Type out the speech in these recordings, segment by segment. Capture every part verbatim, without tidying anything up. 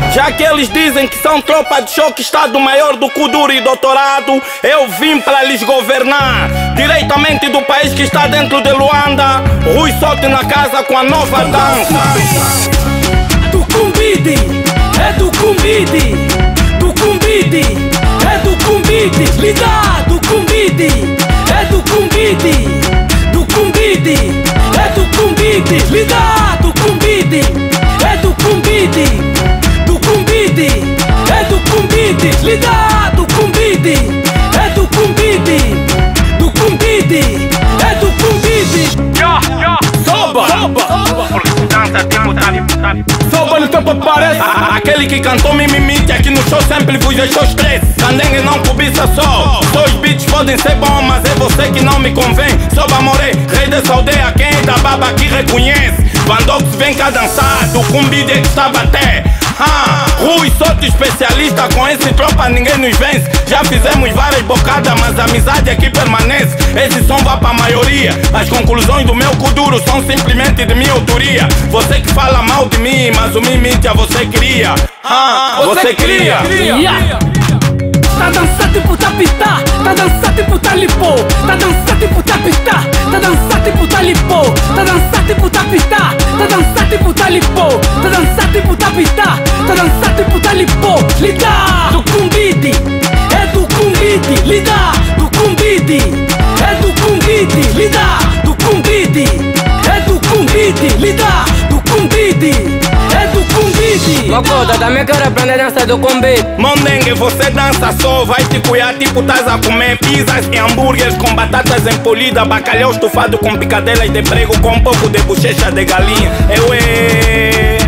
Já que eles dizem que são tropa de choque, estado maior do Kuduro e doutorado, eu vim para lhes governar diretamente do país que está dentro de Luanda. Rui Sote na casa com a nova dança. Do Kumbidi, é do Kumbidi, do Kumbidi, é do Kumbidi, liga do Kumbidi, é do Kumbidi, do Kumbidi, é do Kumbidi, liga do Kumbidi, é do Kumbidi, do Kumbidi, é do Kumbidi, liga do Kumbidi, é do Kumbidi, do Kumbidi, é do Kumbidi. Soba, soba, Porque dança tipo trap, trap. soba no tempo parece. Aquele que cantou mimimite aqui no show sempre vos deixou estresse. Candengue não cobiça só. Seus beats podem ser bons, mas é você que não me convém. Soba Moré, rei dessa aldeia, quem é da baba aqui reconhece. Vandox vem cá dançar, do Kumbidi é que está a bater. Ah, Rui Sote especialista, com esse tropa ninguém nos vence. Já fizemos várias bocadas, mas a amizade aqui permanece. Esse som vai pra maioria. As conclusões do meu Kuduro são simplesmente de minha autoria. Você que fala mal de mim, mas o mimite você queria. Ah, você queria. Yeah. Tá dançando tipo tapitá, tá dançando tipo talipô, tá dançando tipo tapitá, tá dançando tipo talipô, tá dançando tipo tapitá, tá dançando tipo talipô, tá dançando tipo tapitá, tá dançando tipo talipô. Lida do Kumbidi, é do Kumbidi, lida do Kumbidi, é do Kumbidi, lida do Kumbidi, é do Kumbidi, lida do Kumbidi, é do Kumbidi. Mocoda, da minha cara aprende a dança do Kumbidi. Mondengue, você dança só, vai te cuidar tipo tás a comer pizzas e hambúrgueres com batatas empolidas, bacalhau estufado com picadelas de prego com um pouco de bochecha de galinha. Eu é...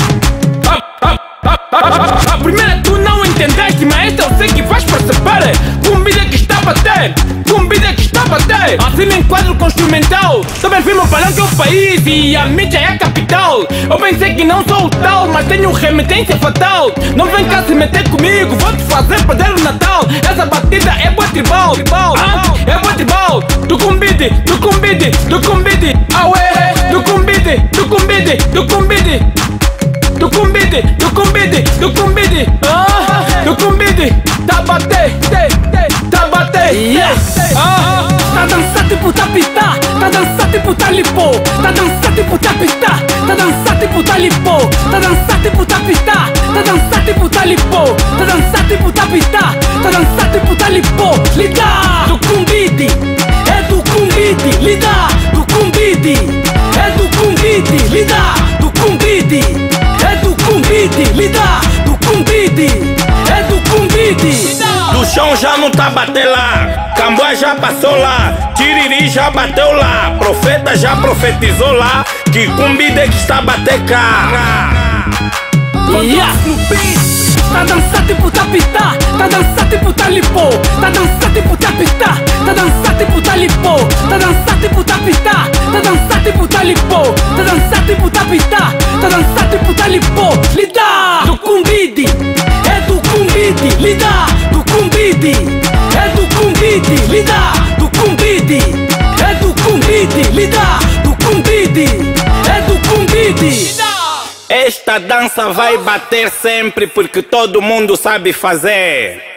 A primeira tu não entendeste, mas esta eu sei que vais perceber. Kumbidi é que está a bater, Kumbidi é que está a bater. Assim me enquadro com o instrumental. Também firme o palanque é o país e a mídia é a capital. Eu pensei que não sou o tal, mas tenho remetência fatal. Não vem cá se meter comigo, vou te fazer perder o Natal. Essa batida é boa tribal, ah, é boa tribal. Do Kumbidi, do Kumbidi, do Kumbidi, ah ué, do Kumbidi, do Kumbidi, do Kumbidi. Do Kumbidi, do Kumbidi, do Kumbidi, ah, do Kumbidi, tá bater, tá bater, yeah. Ah, tá dançando tipo tapitá, tá dançando tipo talipô, tá dançando tipo tapitá, tá dançando tipo talipô, tá dançando tipo tapitá, tá dançando tipo talipô, tá dançando tipo tapitá, tá dançando tipo talipô. Lida do Kumbidi, é do Kumbidi, lida do Kumbidi, é do Kumbidi, lida do Kumbidi. É do Kumbidi, lida do Kumbidi, é do Kumbidi. Do chão já não tá bater lá, Camboa já passou lá, Tiriri já bateu lá, Profeta já profetizou lá, que Kumbidi é que está a bater cá. Yeah. Tá dançando tipo tapitá, tá dançando tipo talipô, tá dançando tipo tapitá, tá dançando tipo talipô, tá dançando tipo tapitá, tá dançando tipo talipô, tá dançando tipo tapitá, tá dançando tipo talipô. Lida do Kumbidi, é do Kumbidi, lida do Kumbidi, é do Kumbidi, lida do Kumbidi, é do Kumbidi, lida do Kumbidi, é do Kumbidi. Esta dança vai bater sempre porque todo mundo sabe fazer.